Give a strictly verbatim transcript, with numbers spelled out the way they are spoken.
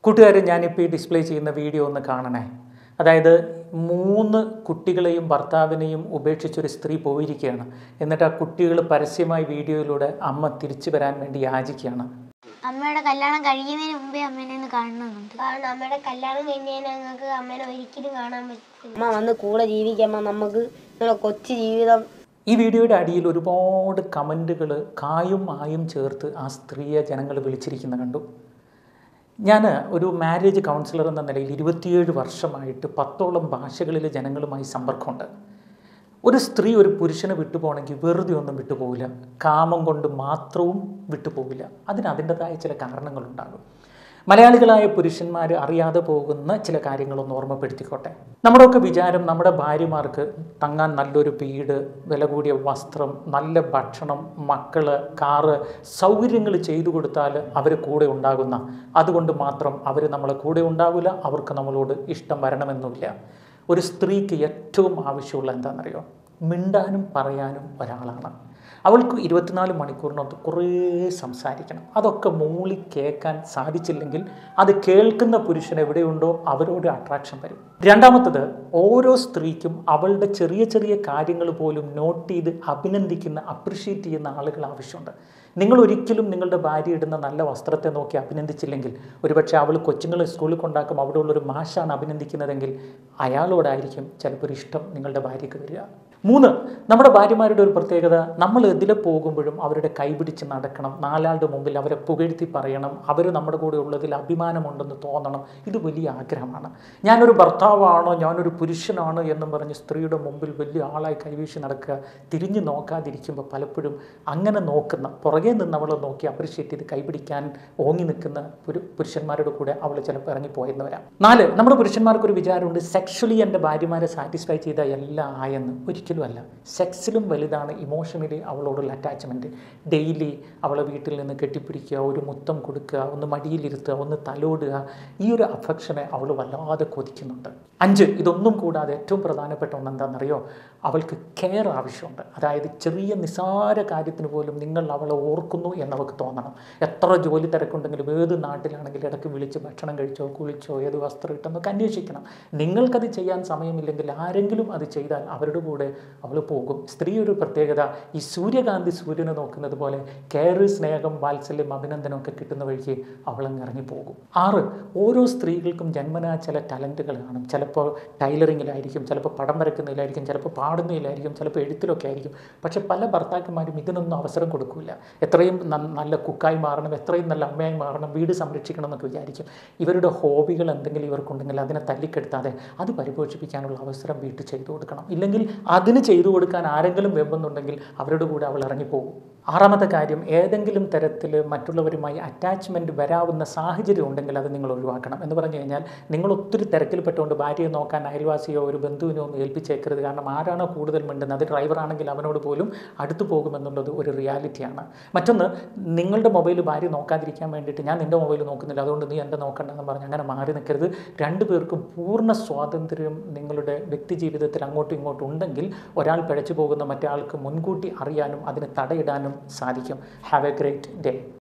കൂട്ടുകാരെ, ഞാനിപ്പോൾ ഈ ഡിസ്പ്ലേ ചെയ്യുന്ന വീഡിയോ ഒന്ന് കാണണേ. അതായത് മൂന്ന് കുട്ടികളെയും ഭർത്താവിനെയും ഉപേക്ഷിച്ചൊരു സ്ത്രീ പോയിരിക്കുകയാണ്. എന്നിട്ട് ആ കുട്ടികൾ പരസ്യമായി വീഡിയോയിലൂടെ അമ്മ തിരിച്ചു വരാൻ വേണ്ടി യാചിക്കുകയാണ്. അമ്മയുടെ കല്യാണം കഴിയുന്നതിന് മുമ്പേ അമ്മേനെ ഒന്ന് കാണണമെന്നുണ്ട്. കാരണം അമ്മയുടെ കല്യാണം കഴിഞ്ഞാൽ ഞങ്ങൾക്ക് അമ്മേനെ ഒരിക്കലും കാണാൻ പറ്റില്ല. അമ്മ വന്ന് കൂടെ ജീവിക്കുമ്പോൾ നമുക്ക് കൊച്ചു ജീവിതം. ഈ വീഡിയോയുടെ അടിയിൽ ഒരുപാട് കമൻറ്റുകൾ കായും ആയും ചേർത്ത് ആ സ്ത്രീയെ ജനങ്ങൾ വിളിച്ചിരിക്കുന്ന കണ്ടു. ഞാൻ ഒരു മാരേജ് കൗൺസിലർ എന്ന നിലയിൽ ഇരുപത്തിയേഴ് വർഷമായിട്ട് പത്തോളം ഭാഷകളിലെ ജനങ്ങളുമായി സമ്പർക്കമുണ്ട്. ഒരു സ്ത്രീ ഒരു പുരുഷനെ വിട്ടുപോകണമെങ്കിൽ വെറുതെ ഒന്നും വിട്ടുപോകില്ല, കാമം കൊണ്ട് മാത്രവും വിട്ടുപോകില്ല. അതിന് അതിൻ്റെതായ ചില കാരണങ്ങളുണ്ടാകും. മലയാളികളായ പുരുഷന്മാർ അറിയാതെ പോകുന്ന ചില കാര്യങ്ങളൊന്ന് ഓർമ്മപ്പെടുത്തിക്കോട്ടെ. നമ്മുടെയൊക്കെ വിചാരം നമ്മുടെ ഭാര്യമാർക്ക് തങ്ങാൻ നല്ലൊരു വീട്, വില കൂടിയ വസ്ത്രം, നല്ല ഭക്ഷണം, മക്കള്, കാറ്, സൗകര്യങ്ങൾ ചെയ്തു കൊടുത്താൽ അവർ കൂടെ ഉണ്ടാകുന്ന, അതുകൊണ്ട് മാത്രം അവർ നമ്മളെ കൂടെ ഉണ്ടാവില്ല, അവർക്ക് നമ്മളോട് ഇഷ്ടം വരണമെന്നില്ല. ഒരു സ്ത്രീക്ക് ഏറ്റവും ആവശ്യമുള്ള എന്താണെന്നറിയോ? മിണ്ടാനും പറയാനും ഒരാളാണ്. അവൾക്ക് ഇരുപത്തിനാല് മണിക്കൂറിനകത്ത് കുറേ സംസാരിക്കണം. അതൊക്കെ മൂളി കേൾക്കാൻ സാധിച്ചില്ലെങ്കിൽ അത് കേൾക്കുന്ന പുരുഷൻ എവിടെയുണ്ടോ അവരോട് അട്രാക്ഷൻ വരും. രണ്ടാമത്തത്, ഓരോ സ്ത്രീക്കും അവളുടെ ചെറിയ ചെറിയ കാര്യങ്ങൾ പോലും നോട്ട് ചെയ്ത് അഭിനന്ദിക്കുന്ന, അപ്രിഷ്യേറ്റ് ചെയ്യുന്ന ആളുകൾ ആവശ്യമുണ്ട്. നിങ്ങൾ ഒരിക്കലും നിങ്ങളുടെ ഭാര്യ ഇടുന്ന നല്ല വസ്ത്രത്തെ നോക്കി അഭിനന്ദിച്ചില്ലെങ്കിൽ, ഒരുപക്ഷെ അവൾ കൊച്ചുങ്ങളെ സ്കൂളിൽ കൊണ്ടാക്കും, അവിടെ ഉള്ളൊരു മാഷാണ് അഭിനന്ദിക്കുന്നതെങ്കിൽ അയാളോടായിരിക്കും ചിലപ്പോൾ ഒരു ഇഷ്ടം നിങ്ങളുടെ ഭാര്യയ്ക്ക് വരിക. മൂന്ന്, നമ്മുടെ ഭാര്യമാരുടെ ഒരു പ്രത്യേകത, നമ്മൾ എതിലെ പോകുമ്പോഴും അവരുടെ കൈപിടിച്ച് നടക്കണം, നാലാളുടെ മുമ്പിൽ അവരെ പുകഴ്ത്തി പറയണം, അവർ നമ്മുടെ കൂടെ ഉള്ളതിൽ അഭിമാനമുണ്ടെന്ന് തോന്നണം. ഇത് വലിയ ആഗ്രഹമാണ്. ഞാനൊരു ഭർത്താവാണോ, ഞാനൊരു പുരുഷനാണ് എന്നും പറഞ്ഞ് സ്ത്രീയുടെ മുമ്പിൽ വലിയ ആളായി കൈവീശി നടക്കുക, തിരിഞ്ഞു നോക്കാതിരിക്കുമ്പോൾ പലപ്പോഴും അങ്ങനെ നോക്കുന്ന, പുറകെ നിന്ന് അവളെ നോക്കി അപ്രിഷ്യേറ്റ് ചെയ്ത് കൈപിടിക്കാൻ ഓങ്ങി നിൽക്കുന്ന ഒരു പുരുഷന്മാരുടെ കൂടെ അവൾ ചിലപ്പോൾ ഇറങ്ങിപ്പോയെന്ന് വരാം. നാല്, നമ്മുടെ പുരുഷന്മാർക്കൊരു വിചാരമുണ്ട്, സെക്ഷലി എൻ്റെ ഭാര്യമാരെ സാറ്റിസ്ഫൈ ചെയ്ത എല്ലാം ആയെന്ന്. ഒരിക്കലും അല്ല. സെക്സിലും വലുതാണ് ഇമോഷണലി അവളോടുള്ള അറ്റാച്ച്മെൻറ്റ്. ഡെയിലി അവളെ വീട്ടിൽ നിന്ന് കെട്ടിപ്പിടിക്കുക, ഒരു മുത്തം കൊടുക്കുക, ഒന്ന് മടിയിലിരുത്തുക, ഒന്ന് തലോടുക, ഈ ഒരു അഫക്ഷനെ അവൾ വല്ലാതെ കൊതിക്കുന്നുണ്ട്. അഞ്ച്, ഇതൊന്നും കൂടാതെ ഏറ്റവും പ്രധാനപ്പെട്ട ഒന്ന് എന്താണെന്നറിയോ? അവൾക്ക് കെയർ ആവശ്യമുണ്ട്. അതായത് ചെറിയ നിസാര കാര്യത്തിന് പോലും നിങ്ങൾ അവളെ ഓർക്കുന്നു എന്നവൾക്ക് തോന്നണം. എത്ര ജോലി തിരക്കുണ്ടെങ്കിലും, ഏത് നാട്ടിലാണെങ്കിലും ഇടയ്ക്ക് വിളിച്ച് ഭക്ഷണം കഴിച്ചോ, കുളിച്ചോ, ഏത് വസ്ത്രം ഇട്ടെന്നൊക്കെ അന്വേഷിക്കണം. നിങ്ങൾക്കത് ചെയ്യാൻ സമയമില്ലെങ്കിൽ ആരെങ്കിലും അത് ചെയ്താൽ അവരുടെ കൂടെ അവൾ പോകും. സ്ത്രീ ഒരു പ്രത്യേകത, ഈ സൂര്യകാന്തി സൂര്യനെ നോക്കുന്നത് പോലെ കെയർ, സ്നേഹം, വാത്സല്യം, അഭിനന്ദനം ഒക്കെ കിട്ടുന്ന വഴിക്ക് അവളങ്ങ് ഇറങ്ങിപ്പോകും. ആറ്, ഓരോ സ്ത്രീകൾക്കും ജന്മനാ ചില ടാലൻറ്റുകൾ കാണും. ചിലപ്പോൾ ടൈലറിങ്ങിലായിരിക്കും, ചിലപ്പോൾ പടം വരയ്ക്കുന്നതിലായിരിക്കും, ചിലപ്പോൾ പാടുന്നതിലായിരിക്കും, ചിലപ്പോൾ എഴുത്തിലൊക്കെ ആയിരിക്കും. പക്ഷെ പല ഭർത്താക്കന്മാരും ഇതിനൊന്നും അവസരം കൊടുക്കില്ല. എത്രയും നല്ല കുക്കായി മാറണം, എത്രയും നല്ല അമ്മയായി മാറണം, വീട് സംരക്ഷിക്കണം എന്നൊക്കെ വിചാരിക്കും. ഇവരുടെ ഹോബികൾ എന്തെങ്കിലും ഇവർക്കുണ്ടെങ്കിൽ അതിനെ തല്ലിക്കെടുത്താതെ അത് പരിപോഷിപ്പിക്കാനുള്ള അവസരം വീട്ടിൽ ചെയ്തു കൊടുക്കണം. ഇല്ലെങ്കിൽ അതിന് ചെയ്തു കൊടുക്കാൻ ആരെങ്കിലും വെമ്പുന്നുണ്ടെങ്കിൽ അവരുടെ കൂടെ അവൾ ഇറങ്ങിപ്പോകും. ആറാമത്തെ കാര്യം, ഏതെങ്കിലും തരത്തിൽ മറ്റുള്ളവരുമായി അറ്റാച്ച്മെൻറ്റ് വരാവുന്ന സാഹചര്യം ഉണ്ടെങ്കിൽ അത് നിങ്ങൾ ഒഴിവാക്കണം. എന്ന് പറഞ്ഞു കഴിഞ്ഞാൽ, നിങ്ങൾ ഒത്തിരി തിരക്കിൽപ്പെട്ടുകൊണ്ട് ഭാര്യയെ നോക്കാൻ അയൽവാസിയോ ഒരു ബന്ധുവിനോ ഒന്നും ഏൽപ്പിച്ചേക്കരുത്. കാരണം ആരാണോ കൂടുതൽ മിണ്ടുന്നത്, അത് ഡ്രൈവറാണെങ്കിൽ അവനോട് പോലും അടുത്തു പോകുമെന്നുള്ളത് ഒരു റിയാലിറ്റിയാണ്. മറ്റൊന്ന്, നിങ്ങളുടെ മൊബൈൽ ഭാര്യ നോക്കാതിരിക്കാൻ വേണ്ടിയിട്ട്, ഞാൻ നിൻ്റെ മൊബൈൽ നോക്കുന്നില്ല അതുകൊണ്ട് നീ എൻ്റെ നോക്കണ്ടെന്ന് പറഞ്ഞ് അങ്ങനെ മാറി നിൽക്കരുത്. രണ്ടു പേർക്കും പൂർണ്ണ സ്വാതന്ത്ര്യം നിങ്ങളുടെ വ്യക്തി ജീവിതത്തിൽ അങ്ങോട്ടും ഇങ്ങോട്ടും ഉണ്ടെങ്കിൽ ഒരാൾ പിഴച്ചു പോകുന്ന മറ്റേ ആൾക്ക് മുൻകൂട്ടി അറിയാനും അതിന് തടയിടാനും സാധിക്കും. Have a great day.